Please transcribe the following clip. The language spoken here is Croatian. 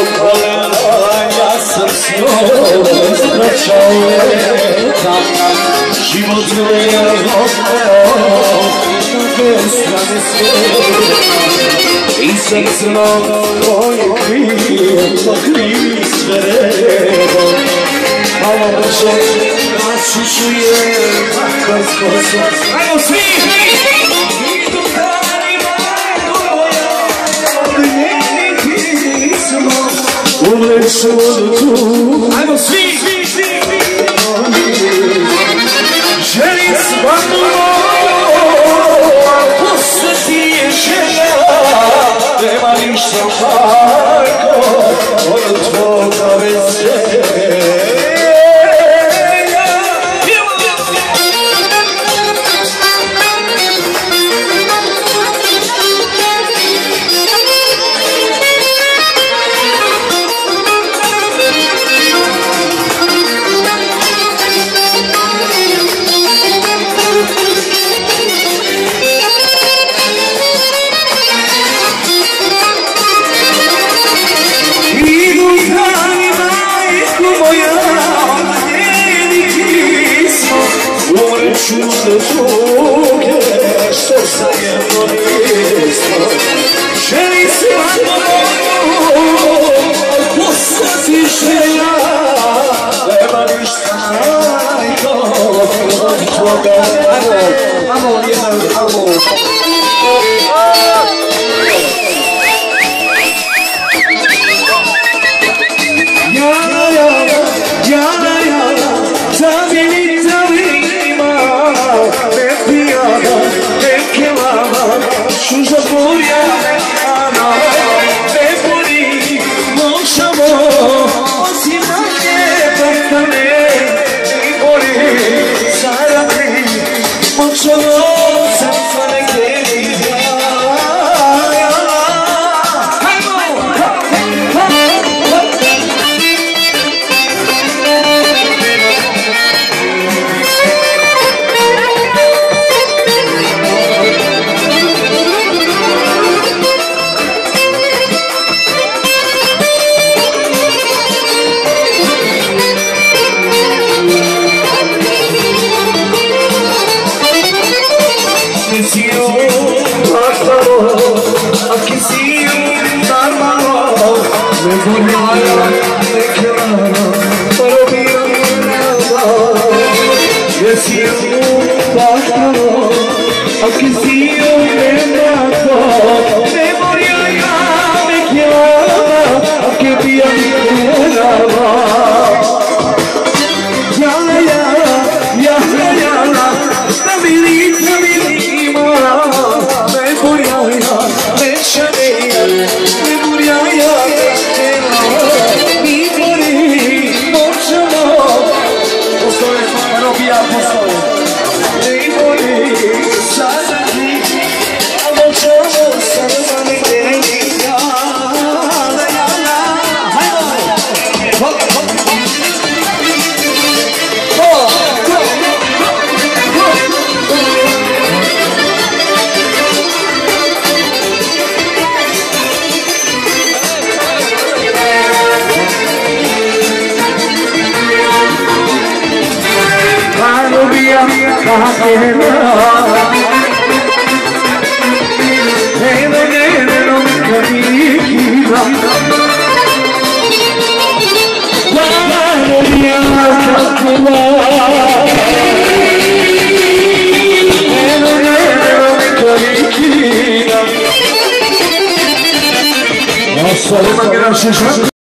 ja sam s njom ispraćao leta, život me je odveo na dve strane svijeta. I sam znao tvoje krije, to krije sve redom. Malo brže našu čujem, makar skozo. Ajmo svi! Ajmo svi! Želim svaku posle ti je žena, nema ništa majko od tvoga veselja. Čude tuge, što zajedno nismo. Želim svaku poslati želja, nema ništa majko od tvoga. Amo, jedan, amo. Šuža burja ana, ne boli, možemo osim na njeba da ne boli, zaradi, možemo srca ne gledati.